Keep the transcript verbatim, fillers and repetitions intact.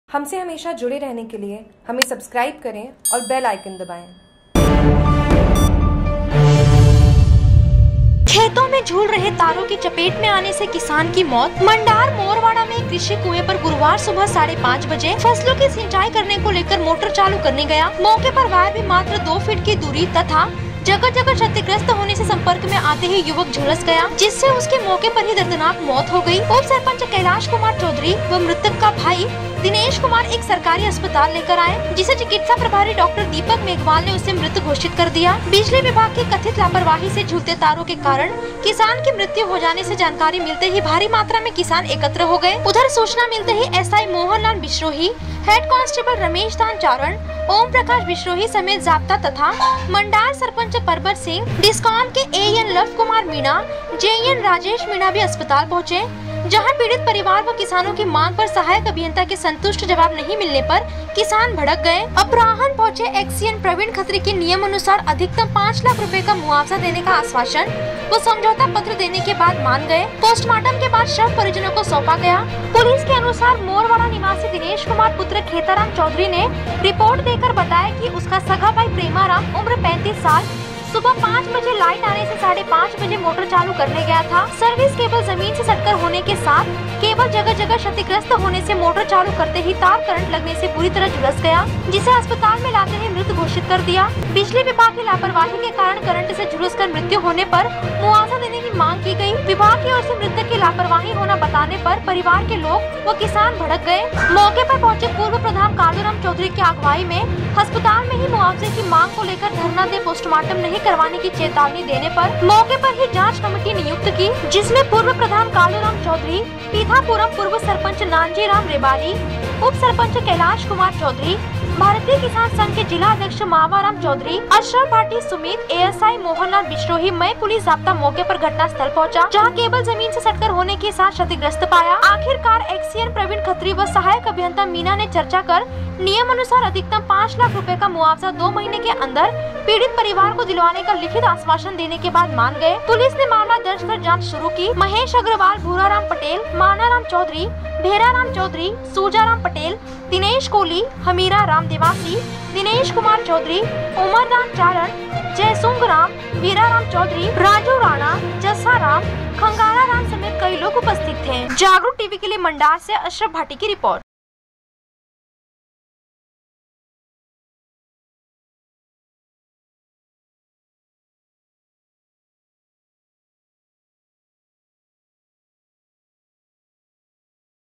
हमसे हमेशा जुड़े रहने के लिए हमें सब्सक्राइब करें और बेल आइकन दबाएं। खेतों में झूल रहे तारों की चपेट में आने से किसान की मौत। मंडार मोरवाड़ा में कृषि कुएं पर गुरुवार सुबह साढ़े पाँच बजे फसलों की सिंचाई करने को लेकर मोटर चालू करने गया। मौके पर वायर भी मात्र दो फीट की दूरी तथा जगह जगह क्षतिग्रस्त होने से संपर्क में आते ही युवक झुलस गया, जिससे उसके मौके पर ही दर्दनाक मौत हो गई। उप सरपंच कैलाश कुमार चौधरी व मृतक का भाई दिनेश कुमार एक सरकारी अस्पताल लेकर आए, जिसे चिकित्सा प्रभारी डॉक्टर दीपक मेघवाल ने उसे मृत घोषित कर दिया। बिजली विभाग की कथित लापरवाही से झूलते तारों के कारण किसान की मृत्यु हो जाने से जानकारी मिलते ही भारी मात्रा में किसान एकत्र हो गए। उधर सूचना मिलते ही SI Mohanlal Bishnoi, head constable Ramesh Dan Charan, Om Prakash Bishnoi समेत जाब्ता तथा मंडार सरपंच परबत सिंह, डिस्कॉम के एएन लव कुमार मीणा, जेएन राजेश मीणा भी अस्पताल पहुँचे, जहां पीड़ित परिवार व किसानों की मांग पर सहायक अभियंता के संतुष्ट जवाब नहीं मिलने पर किसान भड़क गए। अपराहन पहुंचे एक्सीएन प्रवीण खत्री के नियम अनुसार अधिकतम पाँच लाख रुपए का मुआवजा देने का आश्वासन व समझौता पत्र देने के बाद मान गए। पोस्टमार्टम के बाद शव परिजनों को सौंपा गया। पुलिस के अनुसार मोरवाड़ा निवासी दिनेश कुमार पुत्र खेताराम चौधरी ने रिपोर्ट देकर बताया कि उसका सगा भाई प्रेमाराम उम्र पैंतीस साल सुबह पाँच बजे लाइट आने से साढ़े पाँच बजे मोटर चालू करने गया था। सर्विस केबल जमीन से सटकर होने के साथ केबल जगह जगह क्षतिग्रस्त होने से मोटर चालू करते ही तार करंट लगने से पूरी तरह झुलस गया, जिसे अस्पताल में लाते ही मृत घोषित कर दिया। बिजली विभाग की लापरवाही के कारण करंट से झुलसकर मृत्यु होने पर मुआवजा देने की मांग की गयी। विभाग की ओर से मृतक की लापरवाही होना बताने पर परिवार के लोग व किसान भड़क गए। मौके पर पहुंचे पूर्व प्रधान कालूराम चौधरी की अगुवाई में अस्पताल में ही मुआवजे की मांग को लेकर धरना दे पोस्टमार्टम नहीं करवाने की चेतावनी देने पर मौके पर ही जांच कमेटी नियुक्त की, जिसमें पूर्व प्रधान कालूराम चौधरी, पीथापुरम पूर्व सरपंच नानजीराम रेबारी, उप सरपंच कैलाश कुमार चौधरी, भारतीय किसान संघ के जिला अध्यक्ष मावाराम चौधरी, अशरफ भाटी सुमित, एएसआई मोहनलाल बिश्रोही मई पुलिस जाब्ता मौके पर घटना स्थल पहुंचा, जहां केबल जमीन से सटकर होने के साथ क्षतिग्रस्त पाया। आखिरकार एक्सीएन प्रवीण खत्री व सहायक अभियंता मीना ने चर्चा कर नियम अनुसार अधिकतम पाँच लाख रुपए का मुआवजा दो महीने के अंदर पीड़ित परिवार को दिलवाने का लिखित आश्वासन देने के बाद मान गए। पुलिस ने मामला दर्ज कर जांच शुरू की। महेश अग्रवाल, भूराराम पटेल, मानाराम चौधरी, भेराराम चौधरी, सूजाराम पटेल, दिनेश कोहली, हमीरा राम देवासी, दिनेश कुमार चौधरी, उमरदान चारण, जयसुंग राम, वीराराम चौधरी, राजू राणा, जस्सा राम, खंगारा राम समेत कई लोग उपस्थित थे। जागरूक टीवी के लिए मंडार से अशरफ भाटी की रिपोर्ट।